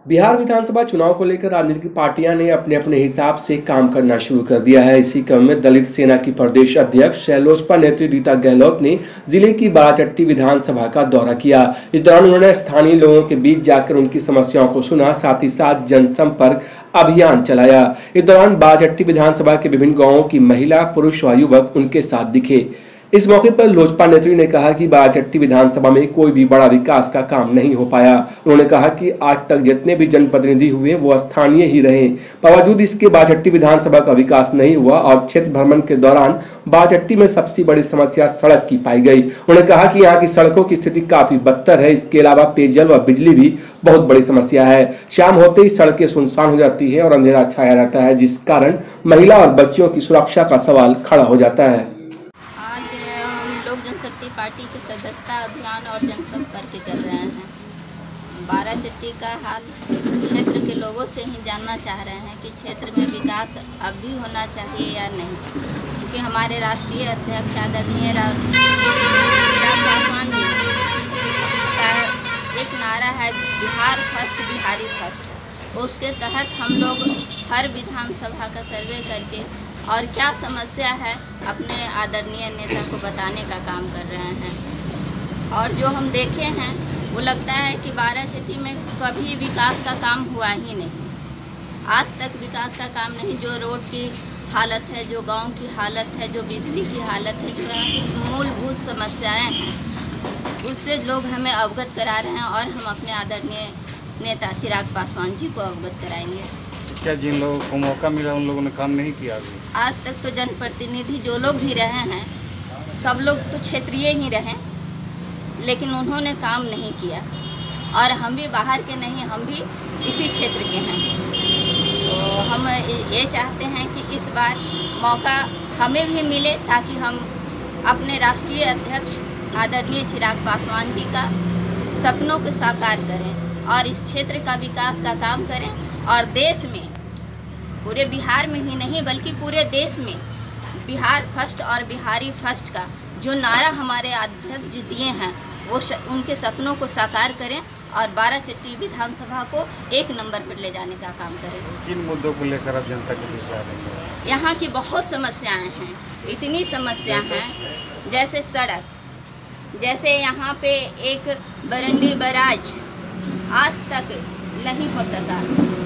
बिहार विधानसभा चुनाव को लेकर राजनीतिक पार्टियां ने अपने अपने हिसाब से काम करना शुरू कर दिया है। इसी क्रम में दलित सेना की प्रदेश अध्यक्ष लोजपा नेत्री रीता गहलोत ने जिले की बाराचट्टी विधानसभा का दौरा किया। इस दौरान उन्होंने स्थानीय लोगों के बीच जाकर उनकी समस्याओं को सुना, साथ ही साथ जनसंपर्क अभियान चलाया। इस दौरान बाराचट्टी विधानसभा के विभिन्न गाँवों की महिला, पुरुष व युवक उनके साथ दिखे। इस मौके पर लोजपा नेत्री ने कहा कि बाराचट्टी विधानसभा में कोई भी बड़ा विकास का काम नहीं हो पाया। उन्होंने कहा कि आज तक जितने भी जनप्रतिनिधि हुए वो स्थानीय ही रहे, बावजूद इसके बाराचट्टी विधानसभा का विकास नहीं हुआ और क्षेत्र भ्रमण के दौरान बाराचट्टी में सबसे बड़ी समस्या सड़क की पाई गई। उन्होंने कहा कि यहाँ की सड़कों की स्थिति काफी बदतर है। इसके अलावा पेयजल व बिजली भी बहुत बड़ी समस्या है। शाम होते ही सड़कें सुनसान हो जाती है और अंधेरा छाया रहता है, जिस कारण महिला और बच्चियों की सुरक्षा का सवाल खड़ा हो जाता है। लोक जनशक्ति पार्टी के सदस्यता अभियान और जनसंपर्क कर रहे हैं। बाराचट्टी का हाल क्षेत्र के लोगों से ही जानना चाह रहे हैं कि क्षेत्र में विकास अब भी होना चाहिए या नहीं, क्योंकि हमारे राष्ट्रीय अध्यक्ष आदरणीय चिराग पासवान जी का एक नारा है, बिहार फर्स्ट बिहारी फर्स्ट। उसके तहत हम लोग हर विधानसभा का सर्वे करके और क्या समस्या है अपने आदरणीय नेता को बताने का काम कर रहे हैं। और जो हम देखे हैं वो लगता है कि बाराचट्टी में कभी विकास का काम हुआ ही नहीं। आज तक विकास का काम नहीं। जो रोड की हालत है, जो गांव की हालत है, जो बिजली की हालत है, जो यहाँ की मूलभूत समस्याएं हैं, उससे लोग हमें अवगत करा रहे हैं और हम अपने आदरणीय नेता चिराग पासवान जी को अवगत कराएंगे। क्या जिन लोगों को मौका मिला उन लोगों ने काम नहीं किया अभी? आज तक तो जनप्रतिनिधि जो लोग भी रहे हैं सब लोग तो क्षेत्रीय ही रहे, लेकिन उन्होंने काम नहीं किया। और हम भी बाहर के नहीं, हम भी इसी क्षेत्र के हैं। तो हम ये चाहते हैं कि इस बार मौका हमें भी मिले ताकि हम अपने राष्ट्रीय अध्यक्ष आदरणीय चिराग पासवान जी का सपनों को साकार करें और इस क्षेत्र का विकास का काम करें। और देश में, पूरे बिहार में ही नहीं बल्कि पूरे देश में बिहार फर्स्ट और बिहारी फर्स्ट का जो नारा हमारे अध्यक्ष दिए हैं वो उनके सपनों को साकार करें और बाराचट्टी विधानसभा को एक नंबर पर ले जाने का काम करें। किन मुद्दों को लेकर आप जनता के बीच आ रहे हैं? यहाँ की बहुत समस्याएं हैं, इतनी समस्या हैं जैसे सड़क, जैसे यहाँ पे एक बरंडी बैराज आज तक नहीं हो सका।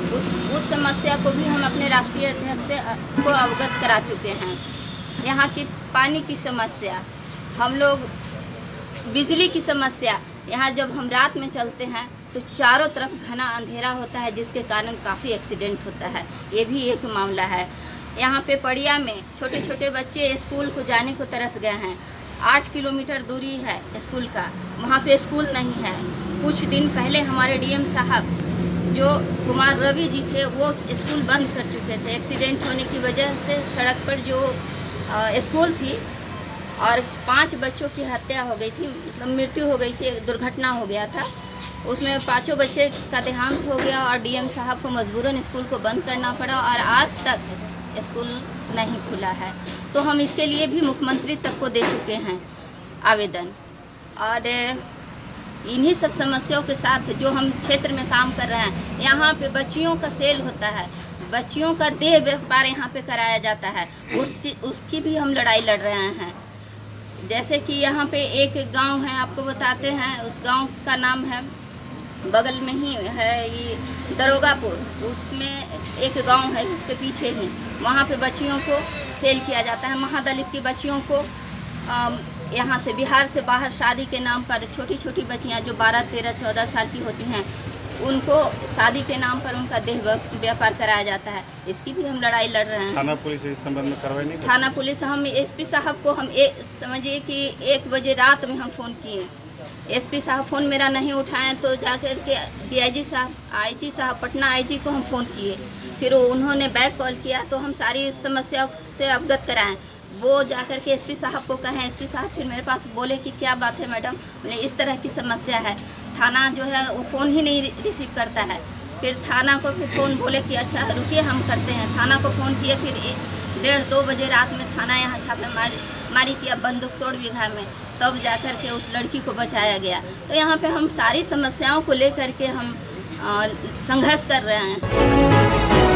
उस समस्या को भी हम अपने राष्ट्रीय अध्यक्ष से को अवगत करा चुके हैं। यहाँ की पानी की समस्या, हम लोग बिजली की समस्या, यहाँ जब हम रात में चलते हैं तो चारों तरफ घना अंधेरा होता है जिसके कारण काफ़ी एक्सीडेंट होता है, ये भी एक मामला है। यहाँ पे पड़िया में छोटे छोटे बच्चे स्कूल को जाने को तरस गए हैं। 8 किलोमीटर दूरी है स्कूल का, वहाँ पे स्कूल नहीं है। कुछ दिन पहले हमारे डीएम साहब जो कुमार रवि जी थे वो स्कूल बंद कर चुके थे। एक्सीडेंट होने की वजह से सड़क पर जो स्कूल थी और 5 बच्चों की हत्या हो गई थी, मतलब मृत्यु हो गई थी, दुर्घटना हो गया था। उसमें 5 बच्चे का देहांत हो गया और डीएम साहब को मजबूरन स्कूल को बंद करना पड़ा और आज तक स्कूल नहीं खुला है। तो हम इसके लिए भी मुख्यमंत्री तक को दे चुके हैं आवेदन। और इन्हीं सब समस्याओं के साथ जो हम क्षेत्र में काम कर रहे हैं, यहाँ पे बच्चियों का सेल होता है, बच्चियों का देह व्यापार यहाँ पे कराया जाता है, उसकी भी हम लड़ाई लड़ रहे हैं। जैसे कि यहाँ पे एक गांव है, आपको बताते हैं, उस गांव का नाम है, बगल में ही है ये दरोगापुर, उसमें एक गांव है उसके पीछे ही, वहाँ पे बच्चियों को सेल किया जाता है। महादलित की बच्चियों को यहाँ से बिहार से बाहर शादी के नाम पर छोटी छोटी बच्चियाँ जो 12, 13, 14 साल की होती हैं उनको शादी के नाम पर उनका देह व्यापार कराया जाता है। इसकी भी हम लड़ाई लड़ रहे हैं। थाना पुलिस इस संबंध में कार्रवाई नहीं? थाना पुलिस, हम एसपी साहब को हम समझिए कि 1 बजे रात में हम फ़ोन किए, एसपी साहब फ़ोन मेरा नहीं उठाएं तो जाकर के डीआईजी साहब, आईजी साहब, पटना आईजी को हम फ़ोन किए, फिर उन्होंने बैक कॉल किया तो हम सारी समस्या से अवगत कराएं। वो जाकर के एसपी साहब को कहें, एसपी साहब फिर मेरे पास बोले कि क्या बात है मैडम, उन्हें इस तरह की समस्या है। थाना जो है वो फ़ोन ही नहीं रिसीव करता है। फिर थाना को फिर फ़ोन बोले कि अच्छा रुकिए हम करते हैं। थाना को फ़ोन किए, फिर 1:30-2 बजे रात में थाना यहाँ छापेमारी किया बंदूक तोड़ विघा में, तब जाकर के उस लड़की को बचाया गया। तो यहाँ पे हम सारी समस्याओं को लेकर के हम संघर्ष कर रहे हैं।